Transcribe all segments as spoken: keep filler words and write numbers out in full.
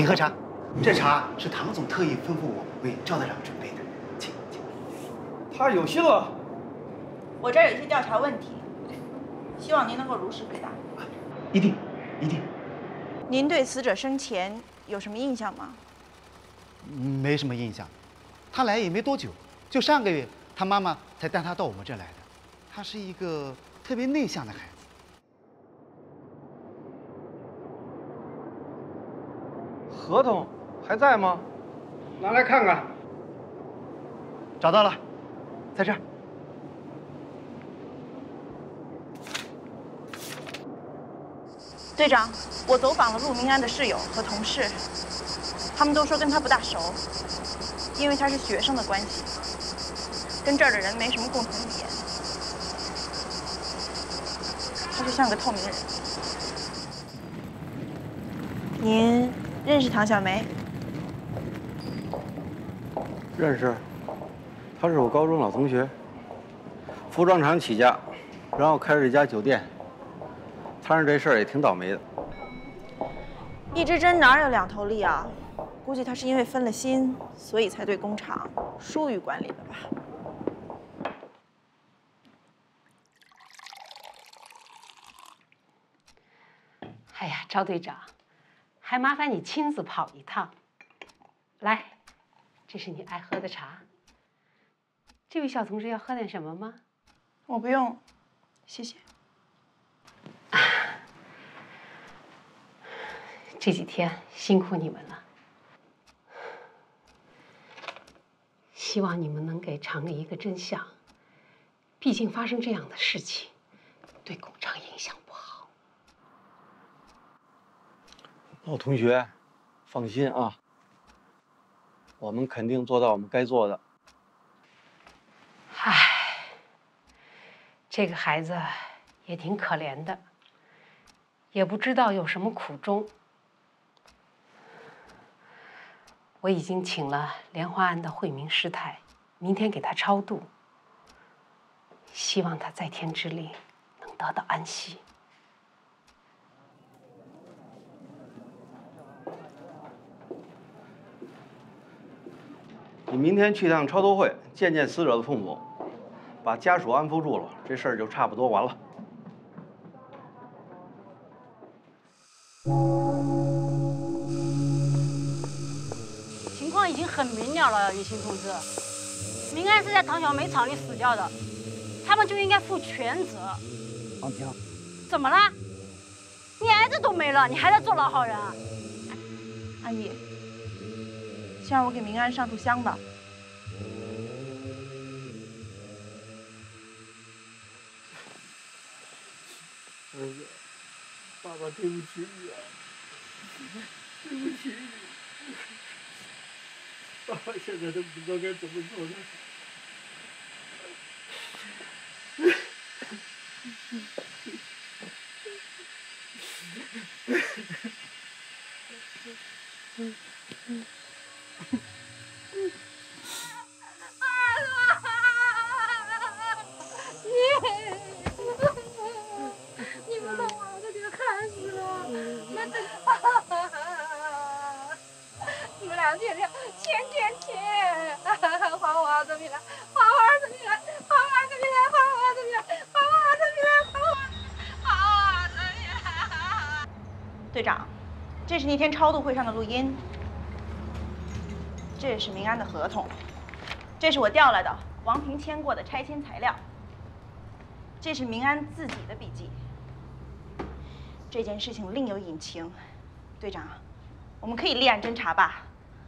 喝茶。这茶是唐总特意吩咐我为赵队长准备的，请请。 他有心了。 我这儿有一些调查问题，希望您能够如实回答。 一定，一定。 您对死者生前有什么印象吗？ 没什么印象，他来也没多久，就上个月，他妈妈才带他到我们这儿来的。他是一个特别内向的孩子。 合同还在吗？拿来看看。 找到了，在这儿。 队长，我走访了陆明安的室友和同事，他们都说跟他不大熟，因为他是学生的关系，跟这儿的人没什么共同语言。他就像个透明人。您认识唐小梅？ 认识，她是我高中老同学，服装厂起家，然后开了一家酒店。摊上这事儿也挺倒霉的。 一支针哪有两头利啊？估计他是因为分了心，所以才对工厂疏于管理的吧。 哎呀，赵队长，还麻烦你亲自跑一趟。来，这是你爱喝的茶。这位小同志要喝点什么吗？ 我不用，谢谢。 这几天辛苦你们了，希望你们能给厂里一个真相。毕竟发生这样的事情，对工厂影响不好。 老同学，放心啊，我们肯定做到我们该做的。 唉，这个孩子也挺可怜的，也不知道有什么苦衷。我已经请了莲花庵的慧明师太，明天给他超度，希望他在天之灵能得到安息。 你明天去趟超度会，见见死者的父母，把家属安抚住了，这事儿就差不多完了。 情况已经很明了了，于新同志，明安是在唐小梅厂里死掉的，他们就应该负全责。 王平， 怎么了？你儿子都没了，你还在做老好人啊？ 阿姨，先让我给明安上炷香吧。 儿子，爸爸对不起你啊，对不起你。爸爸现在都不知道该怎么做了。 你们把我都给害死了，那这你们俩天天天天天，还我儿子命来，还我儿子命来，还我儿子命来，还我儿子命来，还我儿子命来，还我还我儿子命来。 队长，这是那天超度会上的录音，这是明安的合同，这是我调来的王平签过的拆迁材料，这是明安自己的笔记。这件事情另有隐情，队长，我们可以立案侦查吧？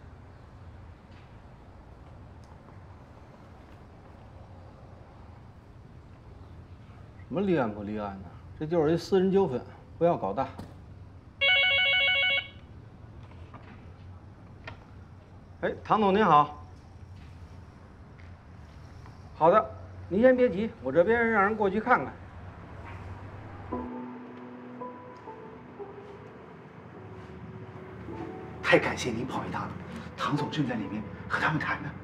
什么立案不立案的？这就是一私人纠纷，不要搞大。哎，唐总您好。好的，您先别急，我这边让人过去看看。 太感谢您跑一趟了，唐总正在里面和他们谈呢。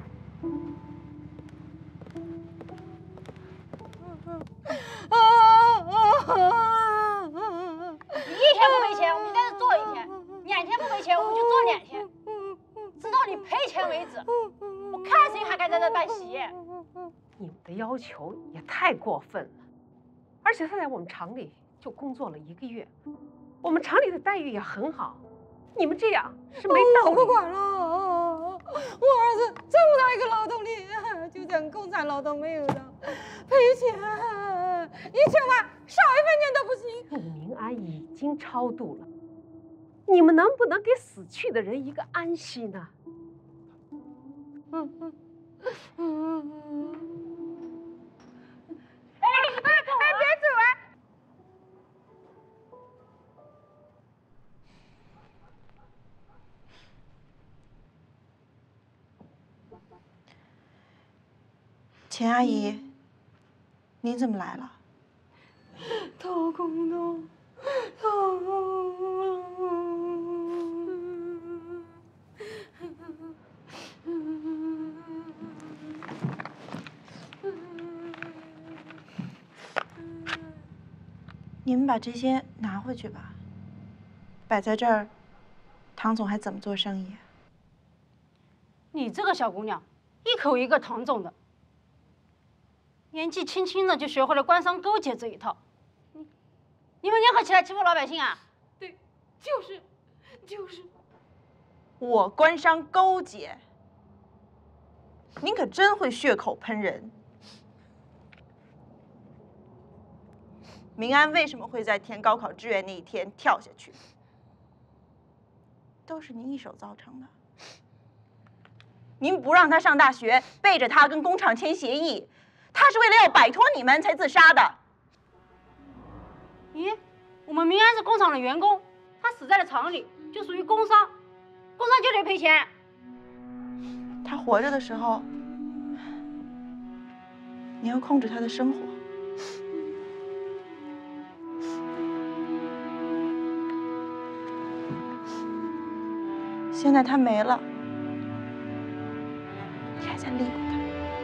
你一天不赔钱，我们在这坐一天，你还两天不赔钱，我们就做两天，直到你赔钱为止。我看谁还敢在这办喜宴？ 你们的要求也太过分了，而且他在我们厂里就工作了一个月，我们厂里的待遇也很好，你们这样是没道理。 我不管了，我儿子这么大一个劳动力，就像共产劳动没有的赔钱，一千万少一分钱都不行。 那个民安已经超度了，你们能不能给死去的人一个安息呢？ 嗯嗯嗯。哎哎哎，别走啊！ 钱阿姨，您怎么来了？ 头空洞，头空你们把这些拿回去吧，摆在这儿，唐总还怎么做生意？ 你这个小姑娘，一口一个唐总的，年纪轻轻的就学会了官商勾结这一套。你你们联合起来欺负老百姓啊？ 对，就是就是。 我官商勾结，您可真会血口喷人。明安为什么会在填高考志愿那一天跳下去？都是您一手造成的。您不让他上大学，背着他跟工厂签协议，他是为了要摆脱你们才自杀的。 咦，我们明安是工厂的员工，他死在了厂里，就属于工伤，工伤就得赔钱。 他活着的时候，你要控制他的生活。现在他没了，你还在利用他。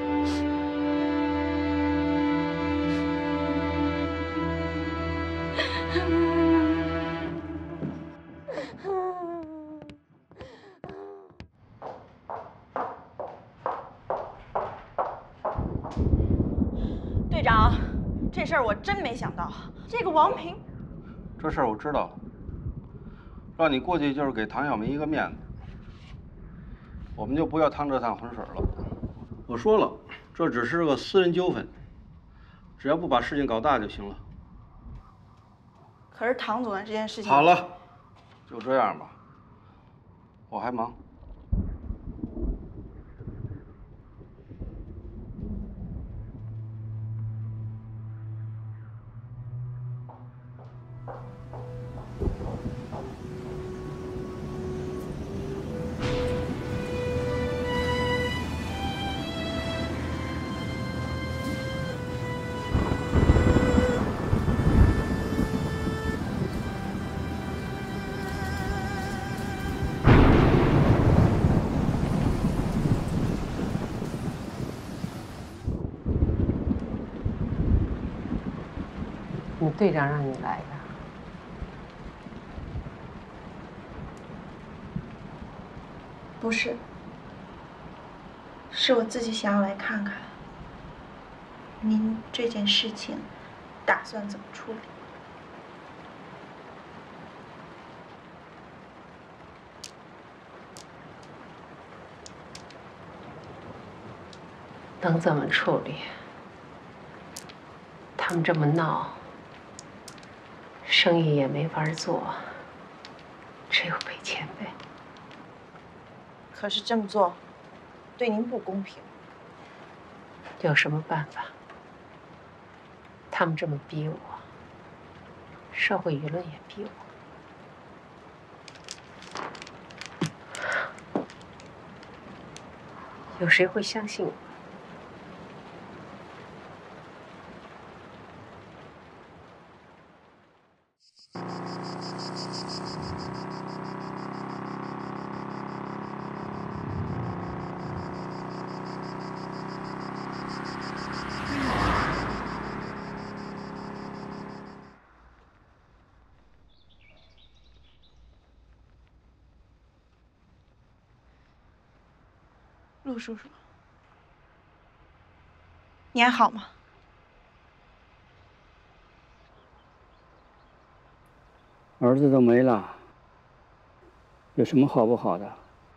队长，这事儿我真没想到，这个王平， 这事儿我知道了，让你过去就是给唐小明一个面子。我们就不要趟这趟浑水了。我说了，这只是个私人纠纷，只要不把事情搞大就行了。 可是唐总的这件事情…… 好了，就这样吧，我还忙。 你队长让你来的。 不是，是我自己想要来看看您这件事情打算怎么处理。 能怎么处理？他们这么闹，生意也没法做，只有赔钱呗。 可是这么做，对您不公平。 有什么办法？他们这么逼我，社会舆论也逼我，有谁会相信我？ 陆叔叔，你还好吗？ 儿子都没了，有什么好不好的？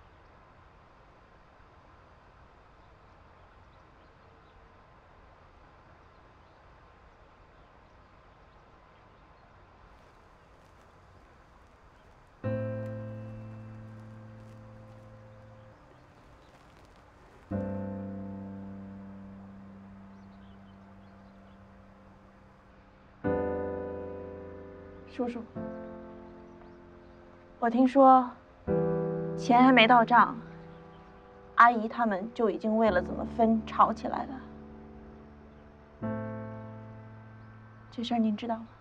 叔叔，我听说钱还没到账，阿姨他们就已经为了怎么分吵起来了。这事儿您知道吗？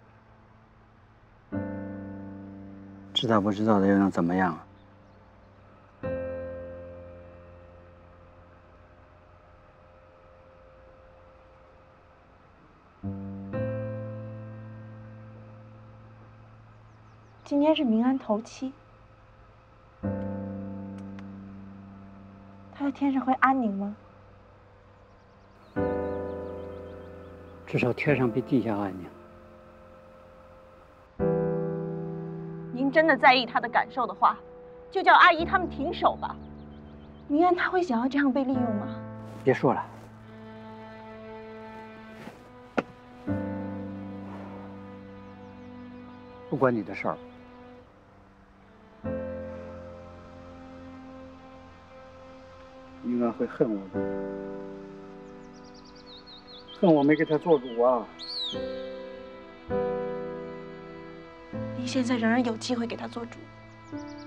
知道不知道的又能怎么样？ 今天是明安头七，他在天上会安宁吗？ 至少天上比地下安宁。 您真的在意他的感受的话，就叫阿姨他们停手吧。明安他会想要这样被利用吗？ 别说了，不关你的事儿。应该会恨我的，恨我没给他做主啊！ 您现在仍然有机会给他做主。